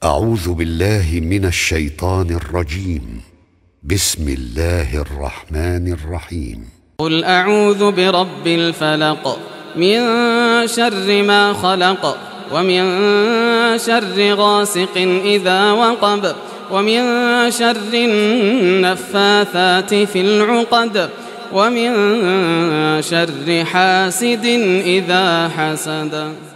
أعوذ بالله من الشيطان الرجيم. بسم الله الرحمن الرحيم. قل أعوذ برب الفلق من شر ما خلق ومن شر غاسق إذا وقب ومن شر النفاثات في العقد ومن شر حاسد إذا حسد.